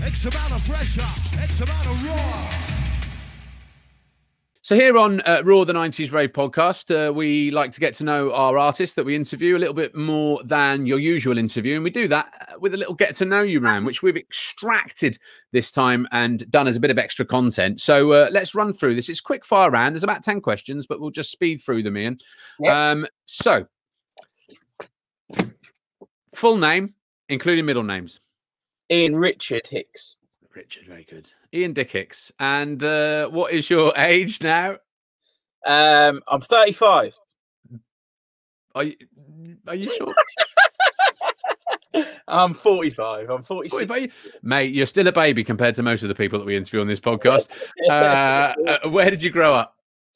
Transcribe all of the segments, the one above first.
X amount of pressure, X amount of raw. So here on Raw the 90s Rave podcast, we like to get to know our artists that we interview a little bit more than your usual interview. And we do that with a little get to know you round, which we've extracted this time and done as a bit of extra content. So let's run through this. It's a quick fire round. There's about 10 questions, but we'll just speed through them, Ian. Yep. So full name, including middle names. Ian Richard Hicks. Richard, very good. Ian Dick Hicks. And what is your age now? I'm 35. Are you sure? I'm 45. I'm 46. 45? Mate, you're still a baby compared to most of the people that we interview on this podcast. Where did you grow up?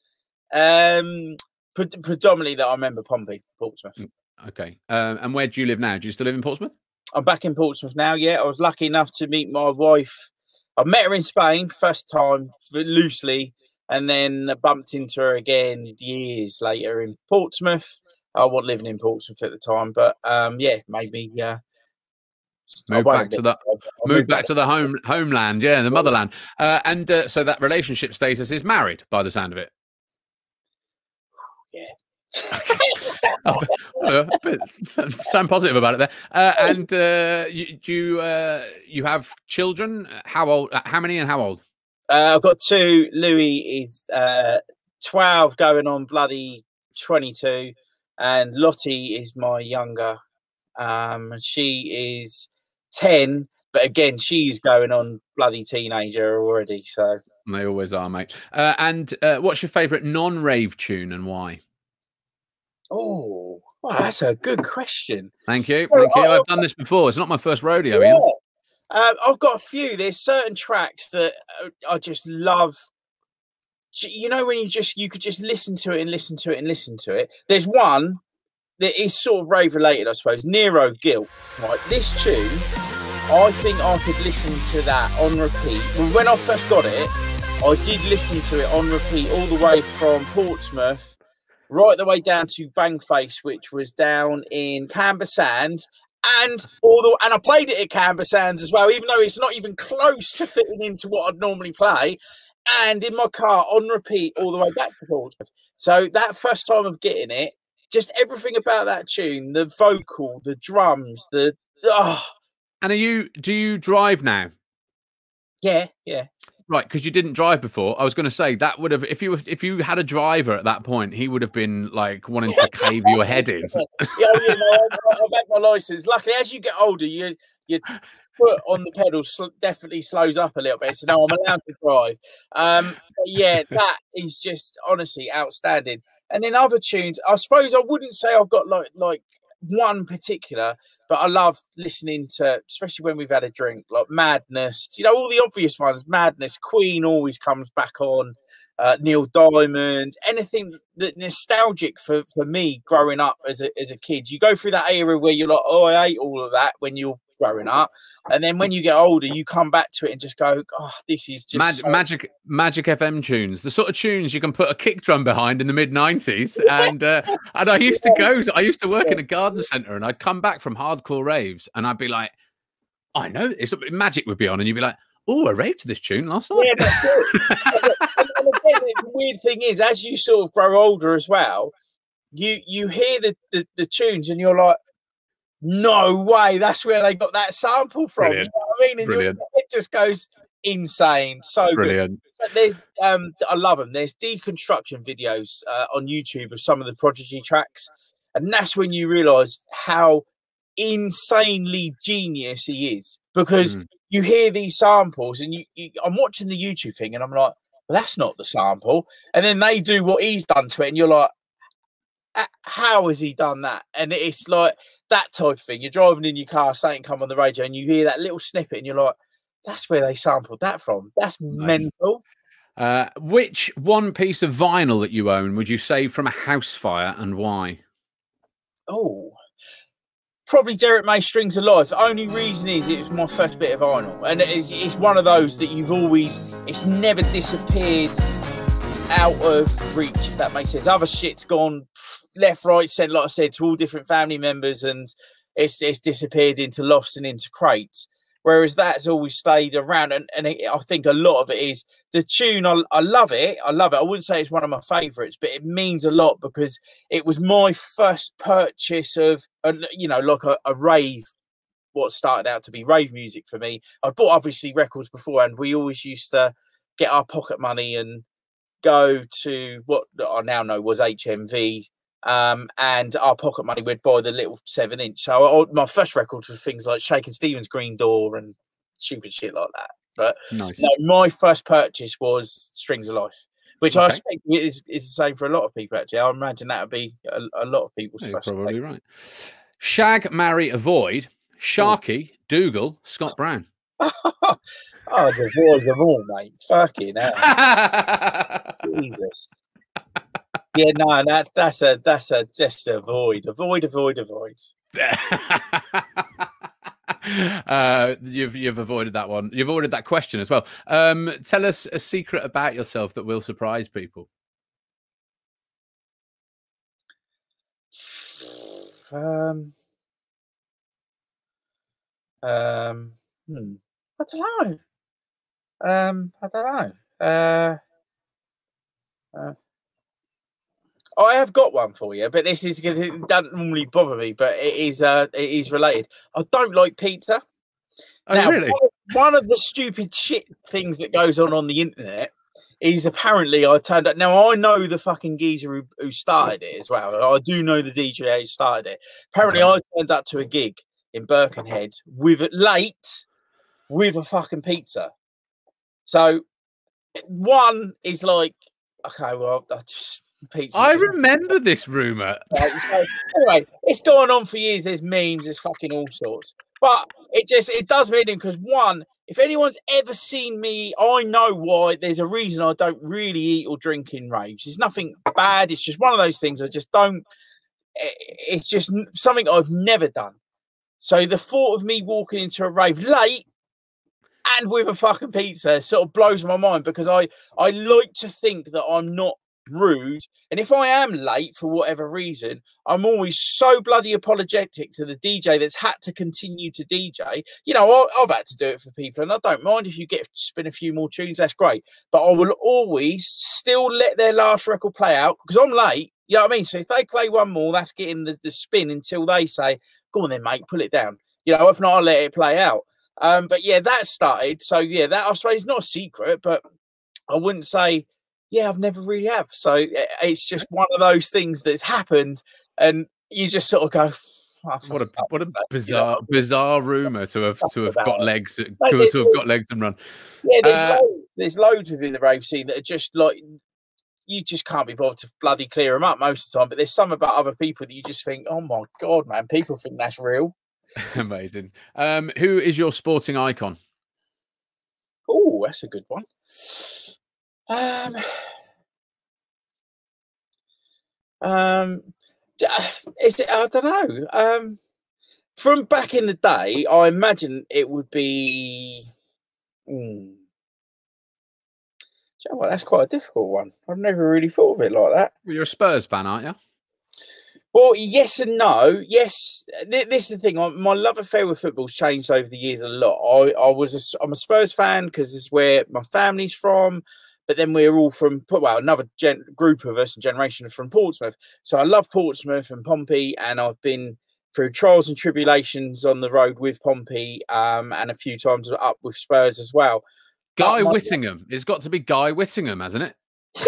Predominantly that I remember Pompey, Portsmouth. Okay. And where do you live now? Do you still live in Portsmouth? I'm back in Portsmouth now, yeah. I was lucky enough to meet my wife. I met her in Spain first time, loosely, and then bumped into her again years later in Portsmouth. I wasn't living in Portsmouth at the time, but yeah, made me move back to the homeland, yeah, the motherland. And so that relationship status is married by the sound of it. Yeah. Sound positive about it there. And you have children? How old? How many and how old? I've got two. Louis is 12, going on bloody 22, and Lottie is my younger. She is 10, but again, she's going on bloody teenager already. So they always are, mate. And what's your favourite non-rave tune and why? Oh, wow, that's a good question. Thank you. Thank you. I've done this before. It's not my first rodeo, Ian. I've got a few. There's certain tracks that I just love. You know, when you could just listen to it and listen to it and listen to it. There's one that is sort of rave related, I suppose. Nero Guilt. Right, this tune, I think I could listen to that on repeat. Well, when I first got it, I did listen to it on repeat all the way from Portsmouth right the way down to Bangface, which was down in Camber Sands, and I played it at Camber Sands as well, even though it's not even close to fitting into what I'd normally play, and in my car on repeat all the way back to Portsmouth. So that first time of getting it, just everything about that tune, the vocal, the drums, And do you drive now? Yeah. Right, because you didn't drive before. I was going to say that would have, if you had a driver at that point, he would have been like wanting to cave your head in. I've had my license. Luckily, as you get older, your foot on the pedal definitely slows up a little bit. So now I'm allowed to drive. But yeah, that is just honestly outstanding. And then other tunes, I suppose I wouldn't say I've got like one particular, but I love listening to, especially when we've had a drink, like Madness, you know, all the obvious ones. Madness, Queen always comes back on, Neil Diamond, anything that nostalgic for me growing up as a kid. You go through that era where you're like, oh, I ate all of that when you're growing up. And then when you get older, you come back to it and just go, oh, this is just Magic FM tunes, the sort of tunes you can put a kick drum behind in the mid-90s. And I used to work in a garden centre, and I'd come back from hardcore raves and I'd be like, I know, Magic would be on, and you'd be like, oh, I raved to this tune last night. Yeah, that's good. and again, the weird thing is, as you sort of grow older as well, you hear the tunes and you're like, no way, that's where they got that sample from. Brilliant. You know what I mean? And Brilliant. it just goes insane. So brilliant. Good. There's I love them. There's deconstruction videos on YouTube of some of the Prodigy tracks, and that's when you realise how insanely genius he is, because you hear these samples and I'm watching the YouTube thing and I'm like, well, that's not the sample, and then they do what he's done to it and you're like, how has he done that? And it's like that type of thing. You're driving in your car, something come on the radio, and you hear that little snippet, and you're like, "That's where they sampled that from. That's nice. Mental." Which one piece of vinyl that you own would you save from a house fire, and why? Oh, probably Derek May Strings of Life. The only reason is it was my first bit of vinyl, and it's one of those that it's never disappeared out of reach, if that makes sense. Other shit's gone left, right, centre, like I said, to all different family members, and it's disappeared into lofts and into crates. Whereas that's always stayed around, and I think a lot of it is the tune. I love it. I love it. I wouldn't say it's one of my favourites, but it means a lot because it was my first purchase of, you know, like a rave. What started out to be rave music for me. I bought obviously records beforehand. We always used to get our pocket money and go to what I now know was HMV. And our pocket money would buy the little 7-inch. So my first records were things like Shakin' Stevens' Green Door and stupid shit like that. But nice. No, my first purchase was Strings of Life, which I expect is the same for a lot of people. Actually, I imagine that would be a lot of people's first. Probably thing. Right. Shag, marry, avoid. Sharkey, Dougal, Scott Brown. Oh, the boys of all, mate. Fucking hell. Jesus. Yeah, no, that's just avoid. You've avoided that one. You've avoided that question as well. Tell us a secret about yourself that will surprise people. I don't know. I have got one for you, but this is because it doesn't normally bother me, but it is related. I don't like pizza. Oh, now, really? One of the stupid shit things that goes on the internet is apparently I turned up. Now, I know the fucking geezer who started it as well. I do know the DJ who started it. Apparently, I turned up to a gig in Birkenhead with a fucking pizza. So, one is like, okay, well, that's pizza. I remember this rumour. Right, so, anyway, it's gone on for years. There's memes, there's fucking all sorts. But it does mean because one, if anyone's ever seen me, I know why. There's a reason I don't really eat or drink in raves. It's nothing bad. It's just one of those things I just don't. It's just something I've never done. So the thought of me walking into a rave late and with a fucking pizza sort of blows my mind because I like to think that I'm not rude, and if I am late for whatever reason, I'm always so bloody apologetic to the DJ that's had to continue to DJ. You know, I've had to do it for people, and I don't mind if you get to spin a few more tunes, that's great, but I will always still let their last record play out because I'm late. You know what I mean? So if they play one more, that's getting the spin until they say, go on then, mate, pull it down. You know, if not, I'll let it play out. But yeah, that started. So yeah, that I suppose is not a secret, but I wouldn't say, yeah, I've never really have. So it's just one of those things that's happened, and you just sort of go, oh, what a bizarre rumor to have got legs to have got legs and run. Yeah, there's loads within the rave scene that are just like you just can't be bothered to bloody clear them up most of the time. But there's some about other people that you just think, oh my god, man, people think that's real. Amazing. Who is your sporting icon? Oh, that's a good one. Is it? I don't know. From back in the day, I imagine it would be. Do you know what? That's quite a difficult one. I've never really thought of it like that. Well, you're a Spurs fan, aren't you? Well, yes and no. Yes, this is the thing. My love affair with football's changed over the years a lot. I'm a Spurs fan because this is where my family's from. But then we're all from, well, another group of us and generation from Portsmouth. So I love Portsmouth and Pompey, and I've been through trials and tribulations on the road with Pompey and a few times up with Spurs as well. Guy Whittingham. It's got to be Guy Whittingham, hasn't it?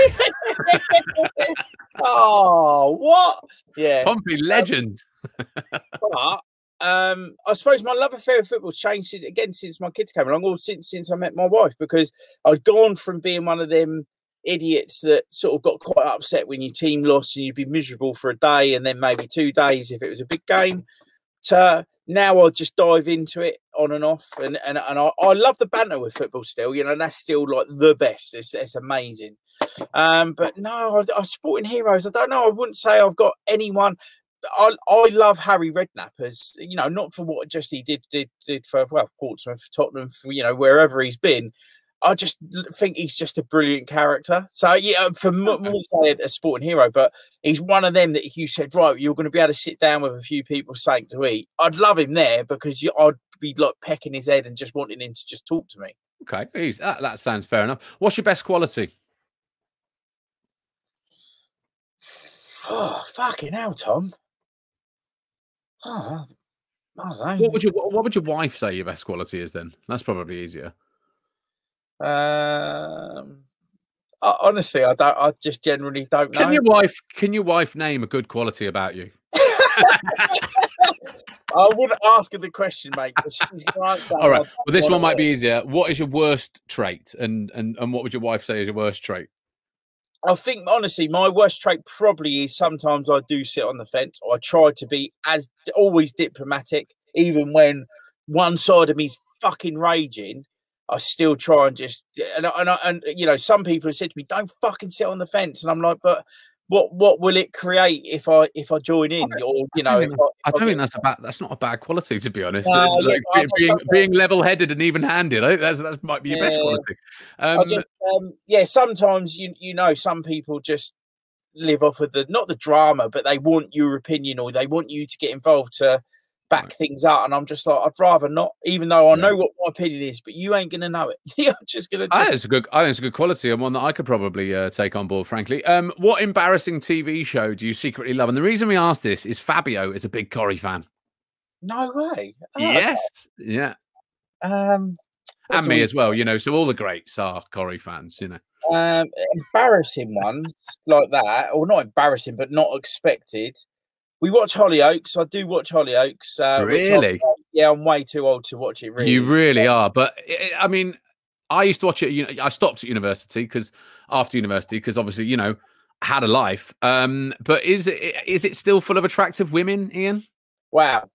Oh, what? Yeah. Pompey legend. But I suppose my love affair with football changed again since my kids came along, or since I met my wife, because I'd gone from being one of them idiots that sort of got quite upset when your team lost and you'd be miserable for a day and then maybe 2 days if it was a big game, to now I'll just dive into it on and off, and I love the banter with football still. You know, that's still like the best. It's amazing. But no, our sporting heroes, I don't know. I wouldn't say I've got anyone. I love Harry Redknapp, as you know, not for what just he did for, well, Portsmouth, Tottenham, for, you know, wherever he's been. I just think he's just a brilliant character. So yeah, for more say a sporting hero, but he's one of them that if you said, right, you're going to be able to sit down with a few people saying to eat, I'd love him there because I'd could be like pecking his head and just wanting him to just talk to me. Okay, that sounds fair enough. What's your best quality? Oh, fucking hell, Tom. Oh, I don't know. What would your wife say your best quality is then? That's probably easier. Honestly, I just generally don't know. Can your wife name a good quality about you? I wouldn't ask her the question, mate. She's right. All right. Well, this one might be easier. What is your worst trait, and what would your wife say is your worst trait? I think, honestly, my worst trait probably is sometimes I do sit on the fence. I try to be as always diplomatic, even when one side of me's fucking raging. I still try and just and you know, some people have said to me, "Don't fucking sit on the fence," and I'm like, "But what will it create if I join in?" Or you know, I don't think that's not a bad quality, to be honest. No, like being level-headed and even-handed, I think that might be your best quality. Sometimes you know, some people just live off of not the drama, but they want your opinion or they want you to get involved to back things up, and I'm just like, I'd rather not, even though I know what my opinion is, but you ain't gonna know it. You're just gonna. I think it's a good quality, and one that I could probably take on board, frankly. What embarrassing TV show do you secretly love? And the reason we asked this is Fabio is a big Corrie fan. No way. Oh, yes. Okay. Yeah. And me as well. You know, so all the greats are Corrie fans. You know. Embarrassing ones like that, or not embarrassing, but not expected. We watch Hollyoaks. I do watch Hollyoaks. Really? I'm way too old to watch it. Really, you really are. But I mean, I used to watch it. You know, I stopped at university because obviously, you know, I had a life. But is it still full of attractive women, Ian? Wow.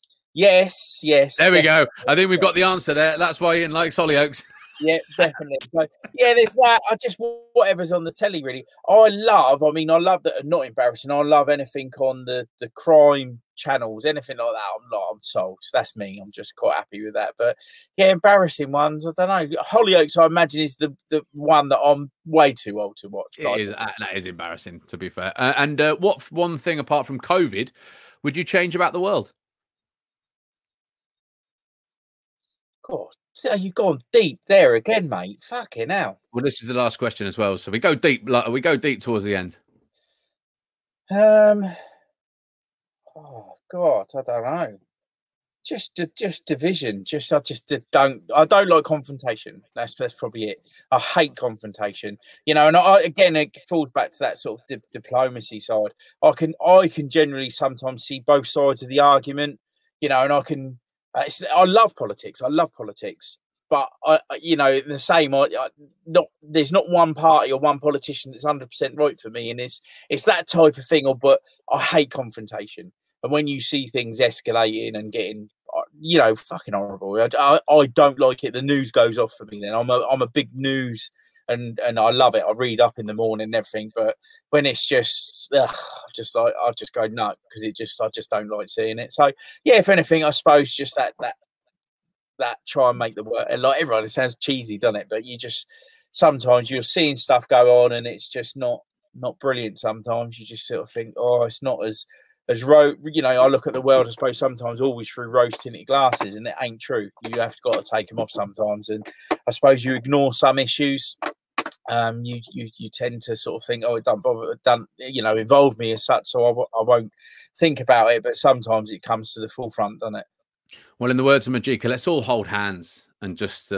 Yes. There we go. I think we've got the answer there. That's why Ian likes Hollyoaks. Yeah, definitely. So, yeah, there's that. I just whatever's on the telly, really. I love that are not embarrassing. I love anything on the crime channels, anything like that. I'm sold. That's me. I'm just quite happy with that. But yeah, embarrassing ones. I don't know. Hollyoaks, I imagine, is the one that I'm way too old to watch. That is embarrassing, to be fair. And what one thing apart from COVID would you change about the world? God. You've gone deep there again, mate. Fucking hell. Well, this is the last question as well, so we go deep. We go deep towards the end. Oh God, I don't know. Just division. I don't like confrontation. That's probably it. I hate confrontation. You know, and again, it falls back to that sort of diplomacy side. I can generally sometimes see both sides of the argument. You know, and I can. I love politics. But you know, the same. There's not one party or one politician that's 100% right for me, and it's that type of thing. But I hate confrontation, and when you see things escalating and getting, you know, fucking horrible, I don't like it. The news goes off for me. Then I'm a big news, and I love it. I read up in the morning and everything. But when it's just, I just go no, because I just don't like seeing it. So yeah, if anything, I suppose just that try and make the work. And like everyone, it sounds cheesy, doesn't it? But you just sometimes you're seeing stuff go on, and it's just not brilliant. Sometimes you just sort of think, oh, it's not as you know. I look at the world, I suppose, sometimes always through rose tinted glasses, and it ain't true. You have got to take them off sometimes, and I suppose you ignore some issues. You tend to sort of think, oh, it don't you know, involve me as such, so I won't think about it. But sometimes it comes to the forefront, doesn't it? Well, in the words of Majika, let's all hold hands and just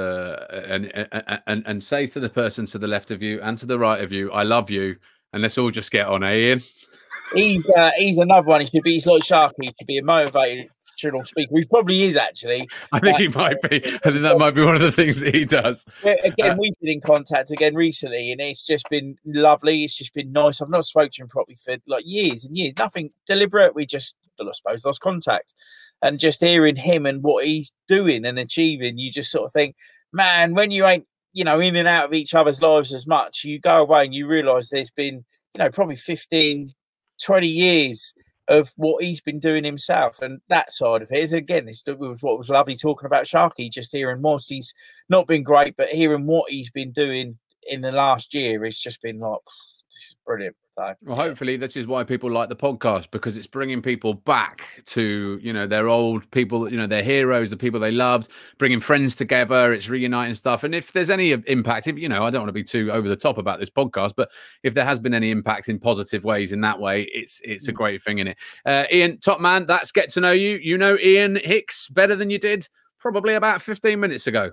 and say to the person to the left of you and to the right of you, I love you, and let's all just get on, Ian. He's another one. He's like Sharkey. He should be a motivational speaker. He probably is, actually. I think he might be. I think that might be one of the things that he does. Again, we've been in contact again recently, and it's just been lovely. It's just been nice. I've not spoken to him properly for like years and years. Nothing deliberate. We just, I suppose, lost contact. And just hearing him and what he's doing and achieving, you just sort of think, man, when you ain't, you know, in and out of each other's lives as much, you go away and you realise there's been, you know, probably 15, 20 years of what he's been doing himself. And that side of it is, again, it was what was lovely talking about Sharkey, just hearing what he's not been great, but hearing what he's been doing in the last year, it's just been like, this is brilliant. So, well, hopefully this is why people like the podcast, because it's bringing people back to, you know, their old people, you know, their heroes, the people they loved, bringing friends together. It's reuniting stuff. And if there's any impact, if, you know, I don't want to be too over the top about this podcast, but if there has been any impact in positive ways in that way, it's a great thing, in it. Ian, top man, that's Get to Know You. You know Ian Hicks better than you did probably about 15 minutes ago.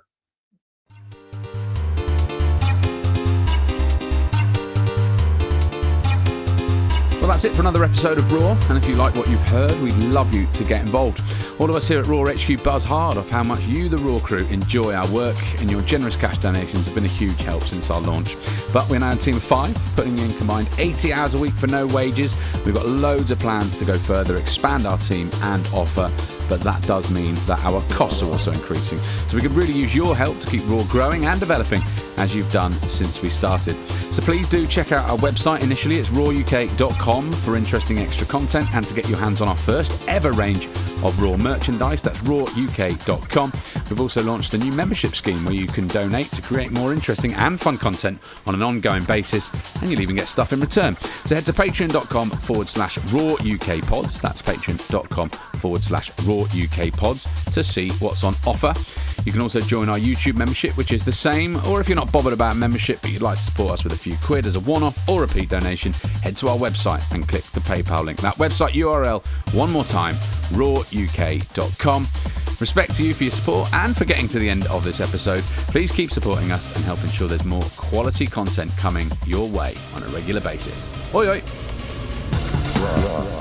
Well, that's it for another episode of Raw, and if you like what you've heard, we'd love you to get involved. All of us here at Raw HQ buzz hard off how much you, the Raw crew, enjoy our work, and your generous cash donations have been a huge help since our launch. But we're now a team of 5, putting in combined 80 hours a week for no wages. We've got loads of plans to go further, expand our team and offer, but that does mean that our costs are also increasing. So we could really use your help to keep Raw growing and developing, as you've done since we started. So please do check out our website. Initially, it's rawuk.com for interesting extra content and to get your hands on our first ever range of Raw merchandise. That's rawuk.com. We've also launched a new membership scheme where you can donate to create more interesting and fun content on an ongoing basis, and you'll even get stuff in return. So head to patreon.com/rawukpods. That's patreon.com/rawukpods to see what's on offer. You can also join our YouTube membership, which is the same, or if you're not bothered about membership but you'd like to support us with a few quid as a one-off or repeat donation, head to our website and click the PayPal link. That website URL, one more time, rawuk.com. Respect to you for your support and for getting to the end of this episode. Please keep supporting us and help ensure there's more quality content coming your way on a regular basis. Oi, oi.